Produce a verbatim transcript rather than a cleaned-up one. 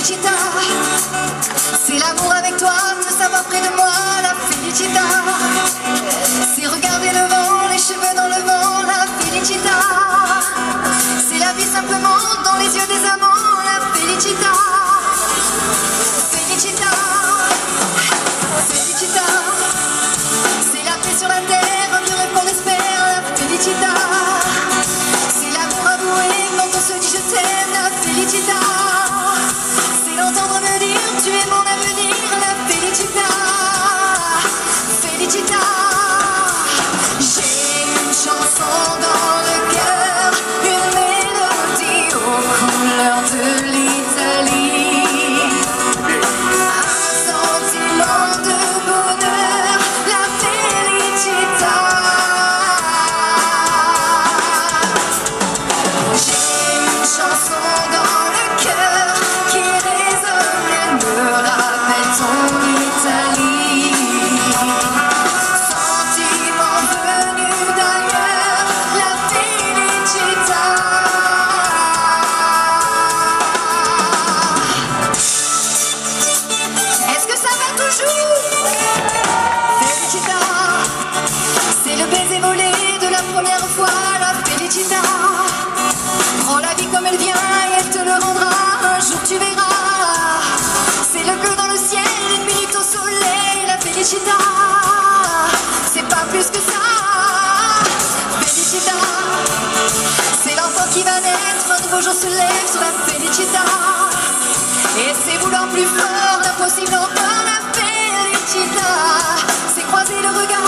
Felicita. C'est l'amour avec toi, de savoir près de moi, la Felicita. C'est regarder le vent, les cheveux dans le vent, la Felicita. C'est la vie simplement dans les yeux des amants, la Felicita. Felicita. Felicita. C'est la paix sur la terre, un mieux rêve qu'on espère, la Felicita. C'est l'amour avoué quand on se dit je t'aime, la Felicita. C'est l'entendre me dire tu es mon avenir, la Felicita. Felicita. J'ai une chanson dans le cœur, une mélodie aux couleurs de l'Italie. Un sentiment de bonheur, la Felicita. J'ai une chanson dans le cœur qui résonne, elle me rappelle ton Italie. Sentiment venu d'ailleurs, la Felicita. Est-ce que ça va toujours? Felicita. C'est le baiser volé de la première fois, la Felicita. Prends la vie comme elle vient et elle te le rendra, un jour tu verras. C'est le bleu dans le ciel, une minute au soleil, la Felicita. C'est pas plus que ça, Felicita. C'est l'enfant qui va naître, un nouveau jour se lève sur la Felicita. Et c'est vouloir plus fort, l'impossible encore, la Felicita. C'est croiser le regard